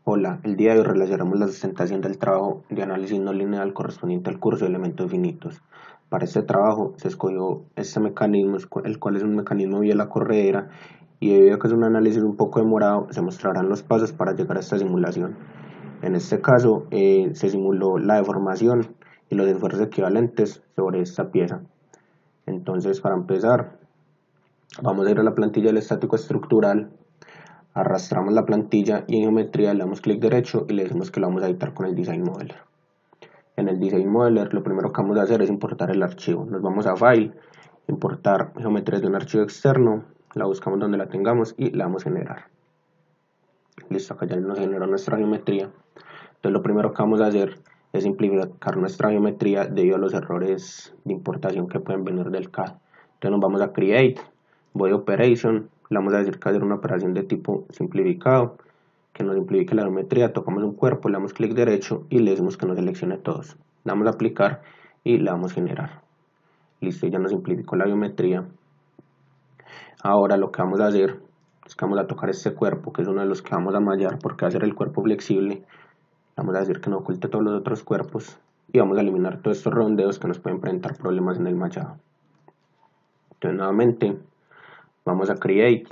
Hola, el día de hoy realizaremos la sustentación del trabajo de análisis no lineal correspondiente al curso de elementos finitos. Para este trabajo se escogió este mecanismo, el cual es un mecanismo vía la corredera, y debido a que es un análisis un poco demorado, se mostrarán los pasos para llegar a esta simulación. En este caso, se simuló la deformación y los esfuerzos equivalentes sobre esta pieza. Entonces, para empezar, vamos a ir a la plantilla del estático estructural. Arrastramos la plantilla y en geometría le damos clic derecho y le decimos que lo vamos a editar con el Design Modeler. En el Design Modeler lo primero que vamos a hacer es importar el archivo. Nos vamos a File, importar geometría de un archivo externo, la buscamos donde la tengamos y la damos a generar. Listo, acá ya nos generó nuestra geometría. Entonces lo primero que vamos a hacer es simplificar nuestra geometría debido a los errores de importación que pueden venir del CAD. Entonces nos vamos a Create, Body Operation, le vamos a decir que hacer una operación de tipo simplificado, que nos simplifique la geometría, tocamos un cuerpo, le damos clic derecho y le decimos que nos seleccione todos. Le damos a aplicar y le damos a generar. Listo, ya nos simplificó la geometría. Ahora lo que vamos a hacer es que vamos a tocar este cuerpo, que es uno de los que vamos a mallar porque va a ser el cuerpo flexible. Vamos a decir que no oculte todos los otros cuerpos y vamos a eliminar todos estos redondeos que nos pueden presentar problemas en el mallado. Entonces nuevamente vamos a Create,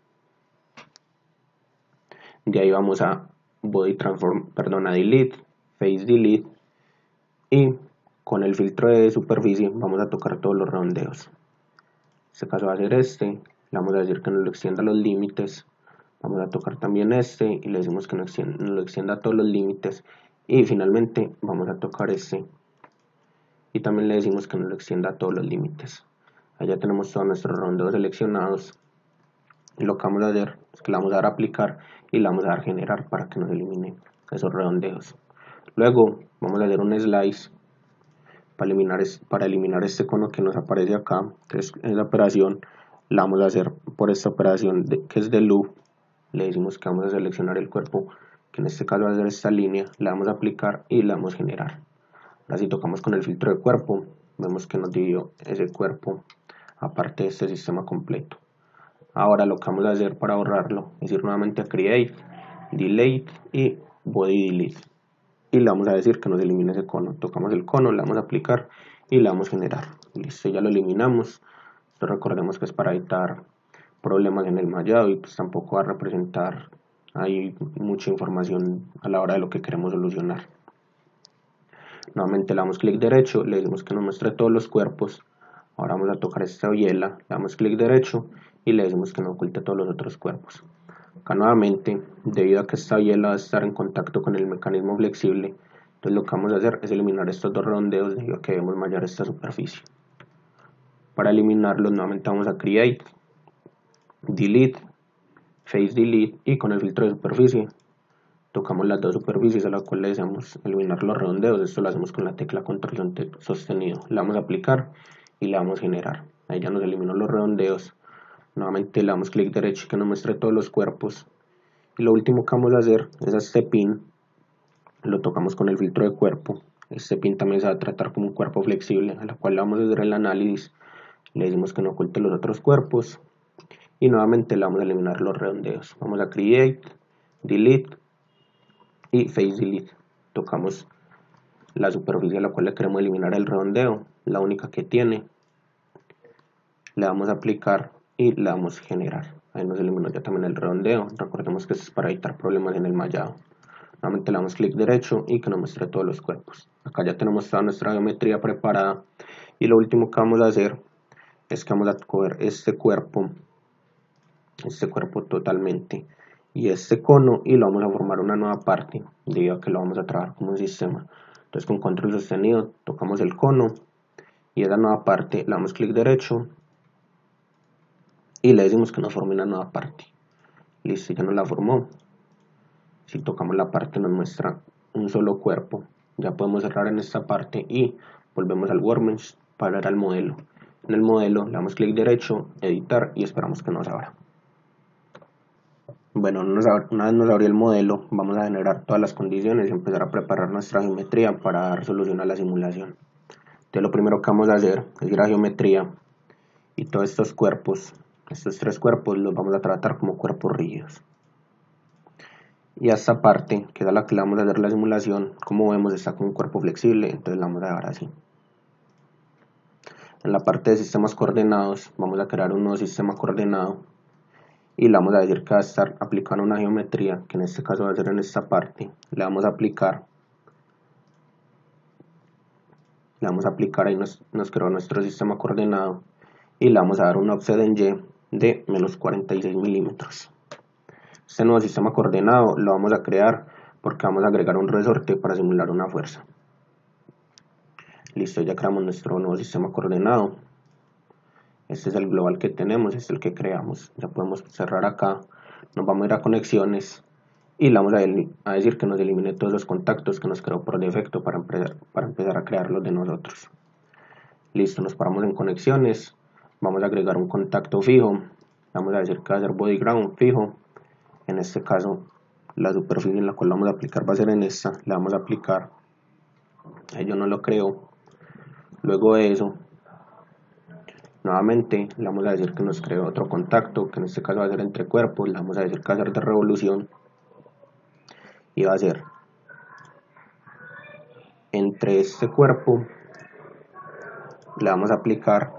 de ahí vamos a Body Transform, a Delete, Face Delete y con el filtro de superficie vamos a tocar todos los redondeos. En este caso va a ser este, le vamos a decir que nos lo extienda los límites, vamos a tocar también este y le decimos que nos lo extienda a todos los límites y finalmente vamos a tocar este y también le decimos que nos lo extienda a todos los límites. Allá tenemos todos nuestros redondeos seleccionados y lo que vamos a hacer es que le vamos a dar a aplicar y le vamos a dar a generar para que nos elimine esos redondeos. Luego vamos a hacer un slice para eliminar este cono que nos aparece acá. Entonces esa operación la vamos a hacer por esta operación que es de loop. Le decimos que vamos a seleccionar el cuerpo, que en este caso va a ser esta línea, le vamos a aplicar y le damos a generar. Ahora si tocamos con el filtro de cuerpo, vemos que nos dividió ese cuerpo aparte de este sistema completo. Ahora lo que vamos a hacer para borrarlo es ir nuevamente a Create, Delete y Body Delete. Y le vamos a decir que nos elimine ese cono. Tocamos el cono, le vamos a aplicar y le damos a generar. Listo, ya lo eliminamos. Esto recordemos que es para evitar problemas en el mallado y pues tampoco va a representar ahí mucha información a la hora de lo que queremos solucionar. Nuevamente le damos clic derecho, le decimos que nos muestre todos los cuerpos. Ahora vamos a tocar esta biela, le damos clic derecho y le decimos que no oculte todos los otros cuerpos. Acá nuevamente, debido a que esta biela va a estar en contacto con el mecanismo flexible, entonces lo que vamos a hacer es eliminar estos dos redondeos debido a que debemos mallar esta superficie. Para eliminarlos nuevamente vamos a Create, Delete, Face Delete y con el filtro de superficie tocamos las dos superficies a las cuales deseamos eliminar los redondeos. Esto lo hacemos con la tecla control sostenido. Le damos a aplicar y le damos a generar. Ahí ya nos eliminó los redondeos. Nuevamente le damos clic derecho y que nos muestre todos los cuerpos. Y lo último que vamos a hacer es a este pin. Lo tocamos con el filtro de cuerpo. Este pin también se va a tratar como un cuerpo flexible, a la cual le vamos a hacer el análisis. Le decimos que no oculte los otros cuerpos. Y nuevamente le vamos a eliminar los redondeos. Vamos a Create, Delete y Face Delete. Tocamos la superficie a la cual le queremos eliminar el redondeo, la única que tiene. Le damos a aplicar y le damos a generar. Ahí nos eliminó ya también el redondeo. Recordemos que esto es para evitar problemas en el mallado. Nuevamente le damos clic derecho y que nos muestre todos los cuerpos. Acá ya tenemos toda nuestra geometría preparada. Y lo último que vamos a hacer es que vamos a coger este cuerpo totalmente y este cono y lo vamos a formar una nueva parte debido a que lo vamos a trabajar como un sistema. Entonces con control sostenido tocamos el cono y esa nueva parte le damos clic derecho y le decimos que nos forme una nueva parte. Listo, ya nos la formó. Si tocamos la parte nos muestra un solo cuerpo. Ya podemos cerrar en esta parte y volvemos al Workbench para ir al modelo. En el modelo le damos clic derecho, editar y esperamos que nos abra. Bueno, una vez nos abrió el modelo, vamos a generar todas las condiciones y empezar a preparar nuestra geometría para dar solución a la simulación. Entonces lo primero que vamos a hacer es ir a geometría y todos estos cuerpos, estos tres cuerpos los vamos a tratar como cuerpos rígidos. Y a esta parte, que es a la que le vamos a hacer la simulación, como vemos está con un cuerpo flexible, entonces la vamos a dejar así. En la parte de sistemas coordenados vamos a crear un nuevo sistema coordenado y le vamos a decir que va a estar aplicando una geometría, que en este caso va a ser en esta parte. Le vamos a aplicar, ahí nos creó nuestro sistema coordenado y le vamos a dar un offset en Y de menos 46 milímetros. Este nuevo sistema coordenado lo vamos a crear porque vamos a agregar un resorte para simular una fuerza. Listo, ya creamos nuestro nuevo sistema coordenado. Este es el global que tenemos, este es el que creamos. Ya podemos cerrar acá, nos vamos a ir a conexiones y le vamos a decir que nos elimine todos los contactos que nos creó por defecto para empezar a crearlos de nosotros. Listo, nos paramos en conexiones, vamos a agregar un contacto fijo, vamos a decir que va a ser body ground fijo. En este caso la superficie en la cual vamos a aplicar va a ser en esta, la vamos a aplicar, ahí yo no lo creo. Luego de eso, nuevamente le vamos a decir que nos cree otro contacto, que en este caso va a ser entre cuerpos, le vamos a decir que va a ser de revolución y va a ser entre este cuerpo, le vamos a aplicar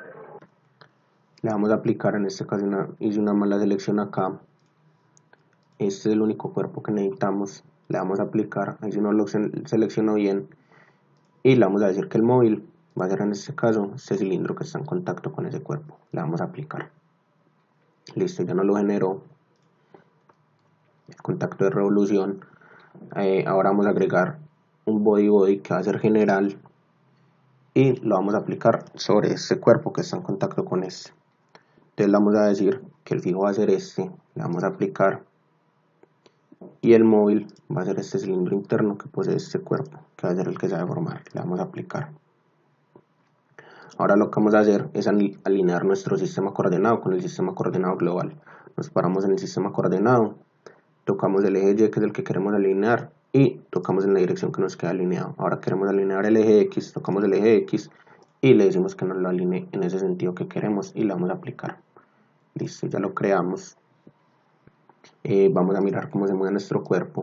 en este caso hice una mala selección acá, este es el único cuerpo que necesitamos, le vamos a aplicar, ahí si no lo selecciono bien, y le vamos a decir que el móvil va a ser en este caso este cilindro que está en contacto con ese cuerpo, le vamos a aplicar. Listo, ya no lo generó el contacto de revolución. Ahora vamos a agregar un body que va a ser general y lo vamos a aplicar sobre este cuerpo que está en contacto con este. Entonces le vamos a decir que el fijo va a ser este, le vamos a aplicar, y el móvil va a ser este cilindro interno que posee este cuerpo, que va a ser el que se va a formar, le vamos a aplicar. Ahora lo que vamos a hacer es alinear nuestro sistema coordenado con el sistema coordenado global. Nos paramos en el sistema coordenado, tocamos el eje Y, que es el que queremos alinear, y tocamos en la dirección que nos queda alineado. Ahora queremos alinear el eje X, tocamos el eje X y le decimos que nos lo alinee en ese sentido que queremos y le vamos a aplicar. Listo, ya lo creamos. Vamos a mirar cómo se mueve nuestro cuerpo.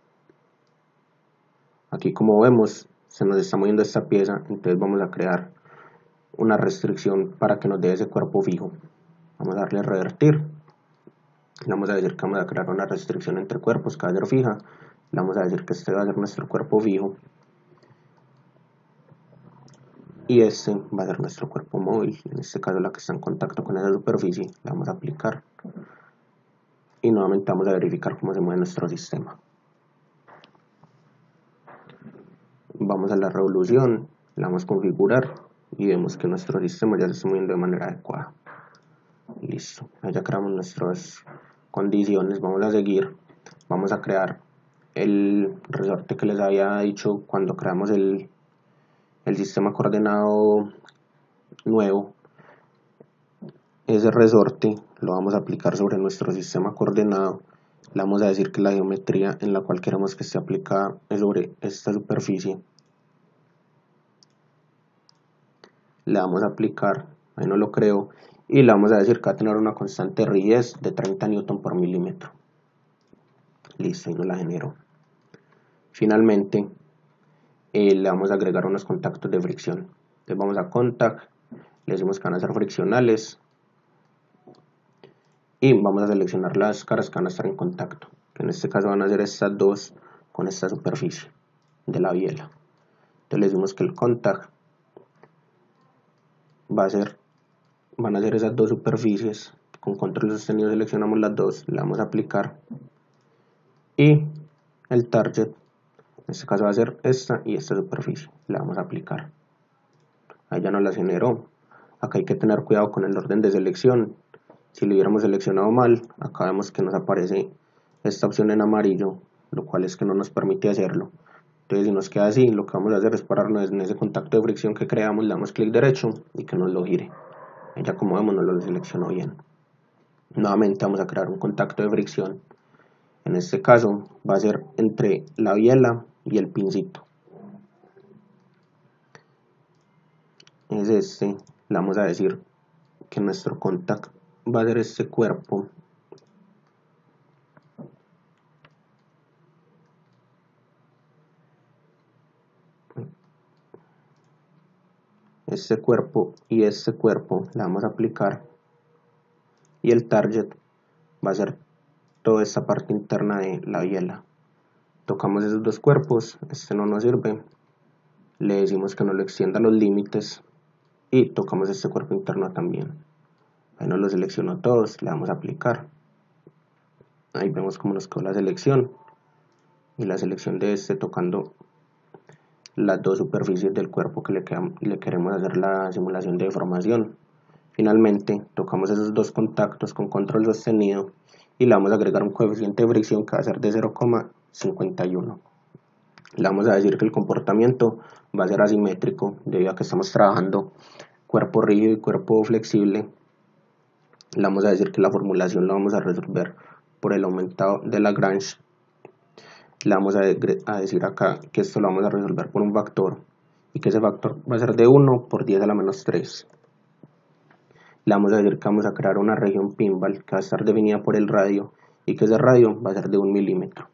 Aquí, como vemos, se nos está moviendo esta pieza, entonces vamos a crear una restricción para que nos dé ese cuerpo fijo. Vamos a darle a revertir. Le vamos a decir que vamos a crear una restricción entre cuerpos que va a ser fija. Le vamos a decir que este va a ser nuestro cuerpo fijo y este va a ser nuestro cuerpo móvil, en este caso la que está en contacto con esa superficie. Le vamos a aplicar y nuevamente vamos a verificar cómo se mueve nuestro sistema. Vamos a la revolución, la vamos a configurar y vemos que nuestro sistema ya se está moviendo de manera adecuada. Listo, ya creamos nuestras condiciones. Vamos a seguir, vamos a crear el resorte que les había dicho cuando creamos el sistema coordenado nuevo. Ese resorte lo vamos a aplicar sobre nuestro sistema coordenado. Le vamos a decir que la geometría en la cual queremos que esté aplicada es sobre esta superficie. Le vamos a aplicar, ahí no lo creo, y le vamos a decir que va a tener una constante de rigidez de 30 Newton por milímetro. Listo, y nos la generó. Finalmente, le vamos a agregar unos contactos de fricción. Entonces vamos a contact, le decimos que van a ser friccionales y vamos a seleccionar las caras que van a estar en contacto, que en este caso van a ser estas dos con esta superficie de la biela. Entonces le decimos que el contact van a ser esas dos superficies. Con control sostenido seleccionamos las dos, le vamos a aplicar, y el target en este caso va a ser esta y esta superficie, le vamos a aplicar. Ahí ya nos las generó. Acá hay que tener cuidado con el orden de selección. Si lo hubiéramos seleccionado mal, acá vemos que nos aparece esta opción en amarillo, lo cual es que no nos permite hacerlo. Entonces, si nos queda así, lo que vamos a hacer es pararnos en ese contacto de fricción que creamos, le damos clic derecho y que nos lo gire. Ya como vemos, nos lo seleccionó bien. Nuevamente vamos a crear un contacto de fricción. En este caso va a ser entre la biela y el pincito. Es este. Le vamos a decir que nuestro contacto va a ser este cuerpo este cuerpo y este cuerpo le vamos a aplicar, y el target va a ser toda esta parte interna de la biela. Tocamos esos dos cuerpos, este no nos sirve, le decimos que no lo extienda los límites y tocamos este cuerpo interno también. Ahí nos lo seleccionó todos, le damos a aplicar. Ahí vemos cómo nos quedó la selección y la selección de este tocando las dos superficies del cuerpo que le queremos hacer la simulación de deformación. Finalmente tocamos esos dos contactos con control sostenido y le vamos a agregar un coeficiente de fricción que va a ser de 0,51. Le vamos a decir que el comportamiento va a ser asimétrico debido a que estamos trabajando cuerpo rígido y cuerpo flexible. Le vamos a decir que la formulación la vamos a resolver por el aumentado de Lagrange. Le vamos a decir acá que esto lo vamos a resolver por un factor y que ese factor va a ser de 1 por 10 a la menos 3. Le vamos a decir que vamos a crear una región pinball que va a estar definida por el radio y que ese radio va a ser de 1 milímetro.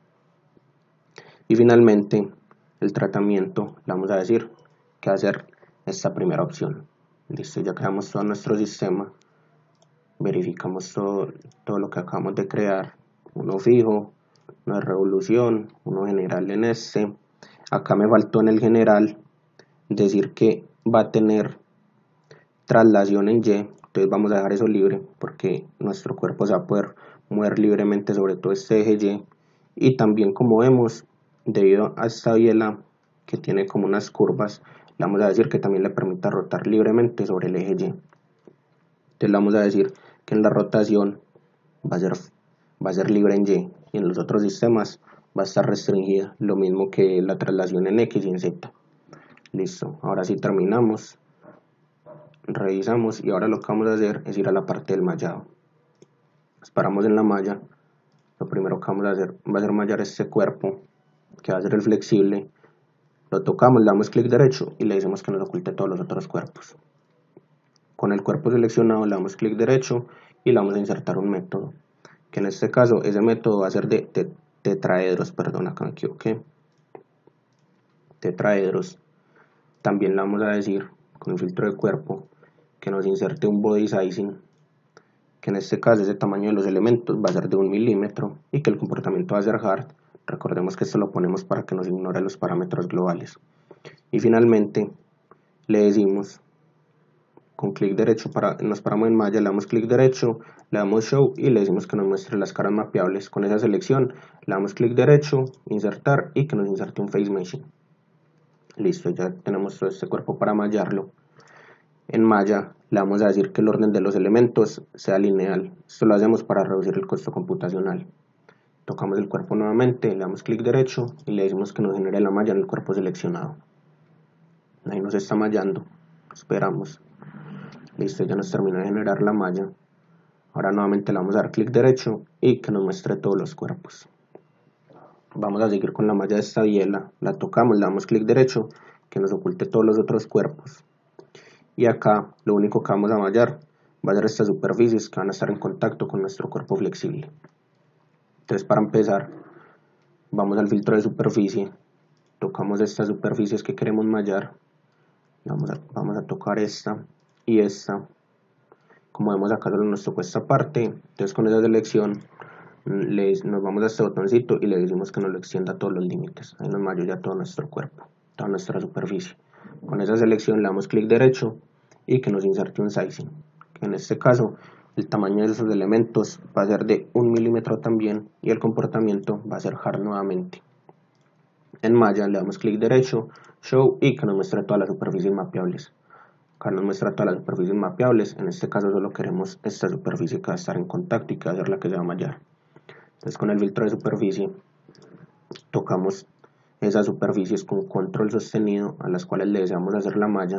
Y finalmente el tratamiento le vamos a decir que va a ser esta primera opción. Listo, ya creamos todo nuestro sistema, verificamos todo lo que acabamos de crear, uno fijo, uno de revolución, uno general en este. Acá me faltó en el general decir que va a tener traslación en Y, entonces vamos a dejar eso libre porque nuestro cuerpo se va a poder mover libremente sobre todo este eje y también, como vemos, debido a esta biela que tiene como unas curvas, le vamos a decir que también le permita rotar libremente sobre el eje Y. Entonces le vamos a decir que en la rotación va a ser libre en Y y en los otros sistemas va a estar restringida, lo mismo que la traslación en X y en Z. Listo, ahora sí terminamos, revisamos y ahora lo que vamos a hacer es ir a la parte del mallado. Nos paramos en la malla, lo primero que vamos a hacer va a ser mallar este cuerpo que va a ser el flexible, lo tocamos, le damos clic derecho y le decimos que nos oculte todos los otros cuerpos. Con el cuerpo seleccionado le damos clic derecho y le vamos a insertar un método, que en este caso ese método va a ser de tetraedros, perdón, acá me equivoqué, tetraedros. También le vamos a decir con el filtro de cuerpo que nos inserte un body sizing, que en este caso ese tamaño de los elementos va a ser de 1 milímetro y que el comportamiento va a ser hard. Recordemos que esto lo ponemos para que nos ignore los parámetros globales. Y finalmente le decimos con clic derecho, nos paramos en malla, le damos clic derecho, le damos show y le decimos que nos muestre las caras mapeables. Con esa selección le damos clic derecho, insertar y que nos inserte un face meshing. Listo, ya tenemos todo este cuerpo para mallarlo. En malla le vamos a decir que el orden de los elementos sea lineal. Esto lo hacemos para reducir el costo computacional. Tocamos el cuerpo nuevamente, le damos clic derecho y le decimos que nos genere la malla en el cuerpo seleccionado. Ahí nos está mallando, esperamos. Listo, ya nos terminó de generar la malla. Ahora nuevamente le vamos a dar clic derecho y que nos muestre todos los cuerpos. Vamos a seguir con la malla de esta biela, la tocamos, le damos clic derecho, que nos oculte todos los otros cuerpos. Y acá lo único que vamos a mallar va a ser estas superficies que van a estar en contacto con nuestro cuerpo flexible. Entonces, para empezar, vamos al filtro de superficie, tocamos estas superficies que queremos mallar, vamos a tocar esta y esta. Como vemos acá solo nos tocó esta parte, entonces con esa selección nos vamos a este botoncito y le decimos que nos lo extienda a todos los límites. Ahí nos malló ya todo nuestro cuerpo, toda nuestra superficie. Con esa selección le damos clic derecho y que nos inserte un sizing, que en este caso el tamaño de esos elementos va a ser de 1 milímetro también y el comportamiento va a ser hard nuevamente. En malla le damos clic derecho, show y que nos muestre todas las superficies mapeables. Acá nos muestra todas las superficies mapeables, en este caso solo queremos esta superficie que va a estar en contacto y que va a ser la que se va a mallar. Entonces con el filtro de superficie tocamos esas superficies con control sostenido a las cuales le deseamos hacer la malla,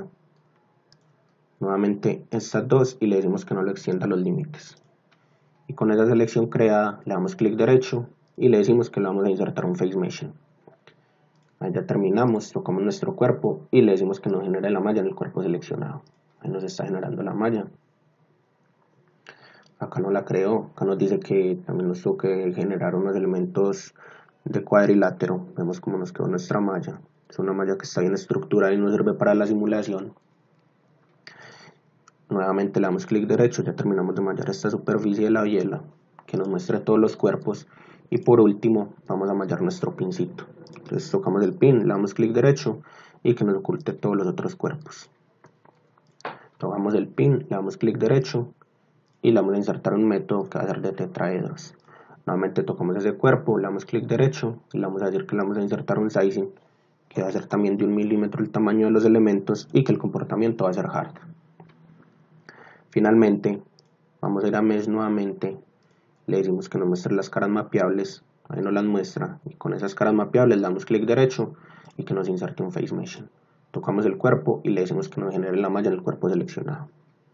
nuevamente estas dos y le decimos que no lo extienda a los límites. Y con esa selección creada le damos clic derecho y le decimos que le vamos a insertar un face meshing. Ahí ya terminamos, tocamos nuestro cuerpo y le decimos que nos genere la malla en el cuerpo seleccionado. Ahí nos está generando la malla. Acá no la creó, acá nos dice que también nos tuvo que generar unos elementos de cuadrilátero. Vemos cómo nos quedó nuestra malla. Es una malla que está bien estructurada y nos sirve para la simulación. nuevamente le damos clic derecho, ya terminamos de mallar esta superficie de la biela que nos muestre todos los cuerpos, y por último vamos a mallar nuestro pincito. Entonces tocamos el pin, le damos clic derecho y que nos oculte todos los otros cuerpos. Tocamos el pin, le damos clic derecho y le vamos a insertar un método que va a ser de tetraedros. Nuevamente tocamos ese cuerpo, le damos clic derecho y le vamos a decir que le vamos a insertar un sizing que va a ser también de 1 milímetro el tamaño de los elementos y que el comportamiento va a ser hard. Finalmente vamos a ir a mesh nuevamente, le decimos que nos muestre las caras mapeables, ahí nos las muestra, y con esas caras mapeables le damos clic derecho y que nos inserte un face mesh. Tocamos el cuerpo y le decimos que nos genere la malla en el cuerpo seleccionado.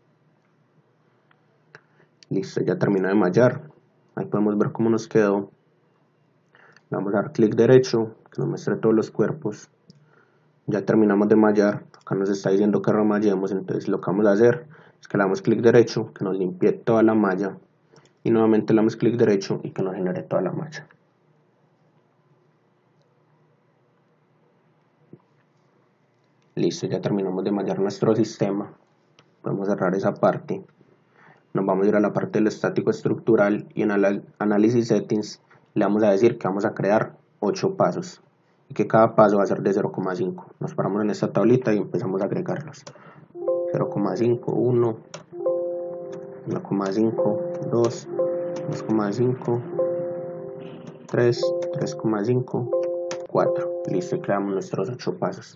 Listo, ya termina de mallar, ahí podemos ver cómo nos quedó. Le vamos a dar clic derecho, que nos muestre todos los cuerpos. Ya terminamos de mallar, acá nos está diciendo que remallemos, entonces lo que vamos a hacer es que le damos clic derecho, que nos limpie toda la malla, y nuevamente le damos clic derecho y que nos genere toda la malla. Listo, ya terminamos de mallar nuestro sistema. Podemos cerrar esa parte. Nos vamos a ir a la parte del estático estructural y en Analysis Settings le vamos a decir que vamos a crear 8 pasos y que cada paso va a ser de 0,5. Nos paramos en esta tablita y empezamos a agregarlos. 0,5, 1, 1,5, 2, 2,5, 3, 3,5, 4. Listo, y creamos nuestros 8 pasos.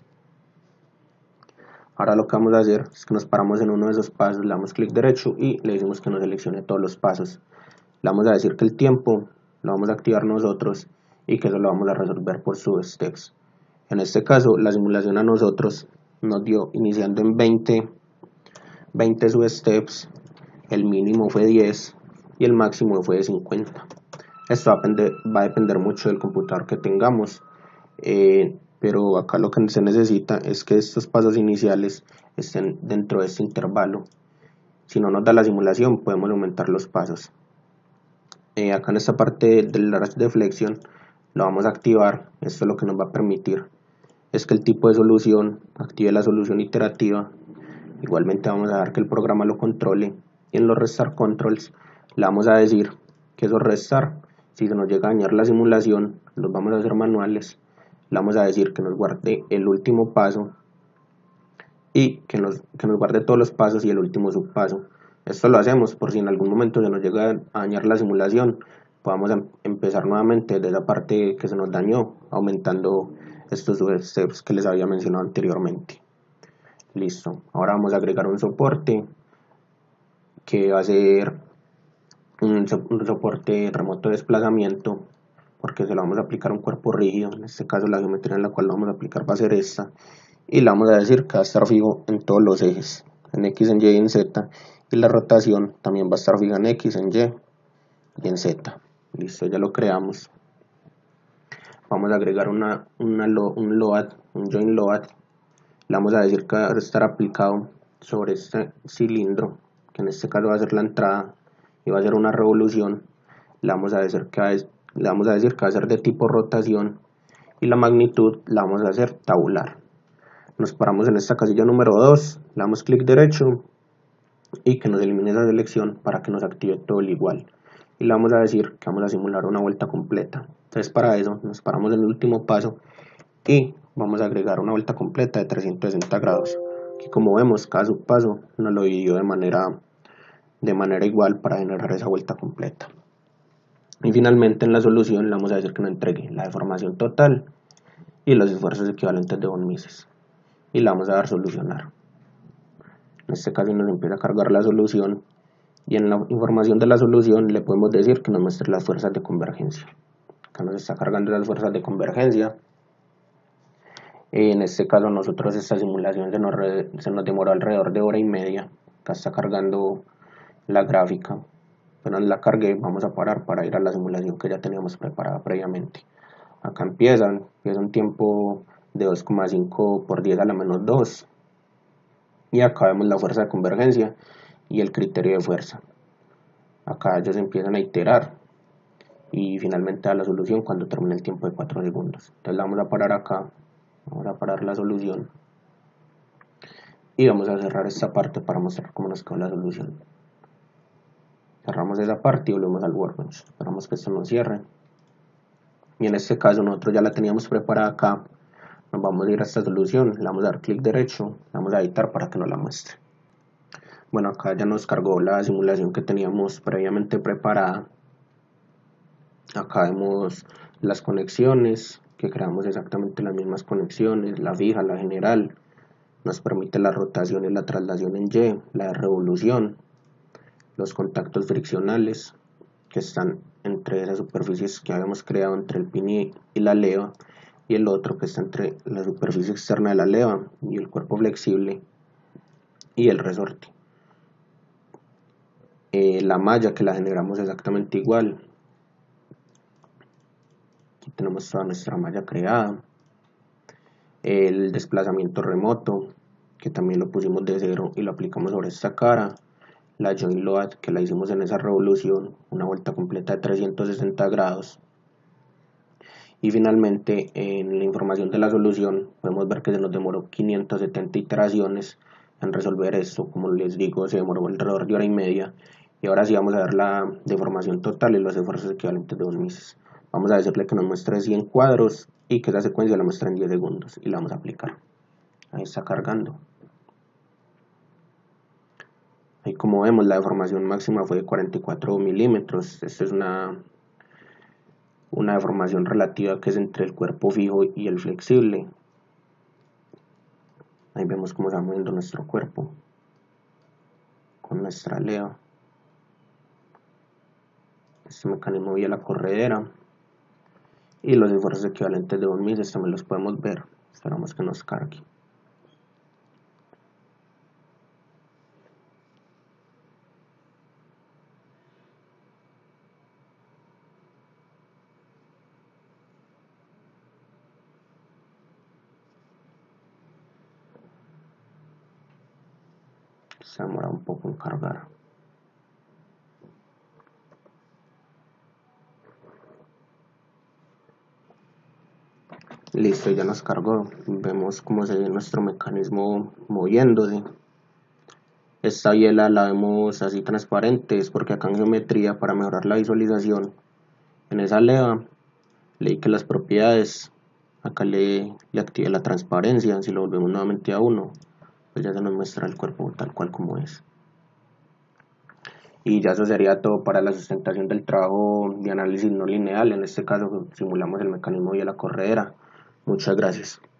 Ahora lo que vamos a hacer es que nos paramos en uno de esos pasos, le damos clic derecho y le decimos que nos seleccione todos los pasos. Le vamos a decir que el tiempo lo vamos a activar nosotros y que eso lo vamos a resolver por substeps. En este caso, la simulación a nosotros nos dio iniciando en 20 substeps, el mínimo fue 10 y el máximo fue de 50. Esto va a depender mucho del computador que tengamos. Pero acá lo que se necesita es que estos pasos iniciales estén dentro de este intervalo. Si no nos da la simulación, podemos aumentar los pasos. Acá en esta parte del Large Deflection lo vamos a activar. Esto lo que nos va a permitir es que el tipo de solución active la solución iterativa. Igualmente vamos a dar que el programa lo controle, y en los Restart Controls le vamos a decir que esos Restart, si se nos llega a dañar la simulación, los vamos a hacer manuales. Le vamos a decir que nos guarde el último paso y que nos guarde todos los pasos y el último subpaso. Esto lo hacemos por si en algún momento se nos llega a dañar la simulación, podamos empezar nuevamente de esa parte que se nos dañó, aumentando estos steps que les había mencionado anteriormente. Listo, ahora vamos a agregar un soporte que va a ser un soporte remoto de desplazamiento, porque se lo vamos a aplicar a un cuerpo rígido. En este caso la geometría en la cual lo vamos a aplicar va a ser esta, y le vamos a decir que va a estar fijo en todos los ejes, en X, en Y y en Z, y la rotación también va a estar fija en X, en Y y en Z. Listo, ya lo creamos. Vamos a agregar un load, un join load. Le vamos a decir que va a estar aplicado sobre este cilindro, que en este caso va a ser la entrada y va a ser una revolución. Le vamos a decir que va a ser de tipo rotación y la magnitud la vamos a hacer tabular. Nos paramos en esta casilla número 2, le damos clic derecho y que nos elimine la selección para que nos active todo el igual. Y le vamos a decir que vamos a simular una vuelta completa. Entonces para eso nos paramos en el último paso y vamos a agregar una vuelta completa de 360 grados. Que como vemos, cada subpaso nos lo dividió de manera igual para generar esa vuelta completa. Y finalmente en la solución le vamos a decir que nos entregue la deformación total y los esfuerzos equivalentes de von Mises. Y le vamos a dar solucionar. En este caso nos empieza a cargar la solución y en la información de la solución le podemos decir que nos muestre las fuerzas de convergencia. Acá nos está cargando las fuerzas de convergencia. En este caso nosotros esta simulación se nos demoró alrededor de 1 hora y media. Acá está cargando la gráfica. Apenas la cargué, vamos a parar para ir a la simulación que ya teníamos preparada previamente. Acá empieza un tiempo de 2,5 por 10 a la menos 2. Y acá vemos la fuerza de convergencia y el criterio de fuerza. Acá ellos empiezan a iterar y finalmente da la solución cuando termina el tiempo de 4 segundos. Entonces la vamos a parar acá, vamos a parar la solución y vamos a cerrar esta parte para mostrar cómo nos quedó la solución. Cerramos esa parte y volvemos al Workbench. Esperamos que esto nos cierre. Y en este caso nosotros ya la teníamos preparada acá. Nos vamos a ir a esta solución, le vamos a dar clic derecho, le vamos a editar para que nos la muestre. Bueno, acá ya nos cargó la simulación que teníamos previamente preparada. Acá vemos las conexiones, que creamos exactamente las mismas conexiones, la fija, la general. Nos permite la rotación y la traslación en Y, la revolución, los contactos friccionales que están entre esas superficies que habíamos creado entre el pin y la leva, y el otro que está entre la superficie externa de la leva y el cuerpo flexible y el resorte. La malla que la generamos exactamente igual. Aquí tenemos toda nuestra malla creada. El desplazamiento remoto, que también lo pusimos de cero y lo aplicamos sobre esta cara. La joint load, que la hicimos en esa revolución, una vuelta completa de 360 grados. Y finalmente, en la información de la solución, podemos ver que se nos demoró 570 iteraciones en resolver esto. Como les digo, se demoró alrededor de hora y media. Y ahora sí vamos a ver la deformación total y los esfuerzos equivalentes de 2 meses. Vamos a decirle que nos muestre 100 cuadros y que esa secuencia la muestre en 10 segundos. Y la vamos a aplicar. Ahí está cargando. Ahí como vemos, la deformación máxima fue de 44 milímetros. Esta es una deformación relativa que es entre el cuerpo fijo y el flexible. Ahí vemos cómo se va moviendo nuestro cuerpo con nuestra leva. Este mecanismo vía la corredera y los esfuerzos equivalentes de 2 meses también los podemos ver. Esperamos que nos cargue. Se demora un poco en cargar. Listo, ya nos cargó. Vemos cómo se ve nuestro mecanismo moviéndose. Esta biela la vemos así transparente, es porque acá en geometría, para mejorar la visualización, en esa leva leí que las propiedades, acá le activé la transparencia. Si lo volvemos nuevamente a 1, pues ya se nos muestra el cuerpo tal cual como es. Y ya eso sería todo para la sustentación del trabajo de análisis no lineal. En este caso simulamos el mecanismo de la corredera. Muchas gracias.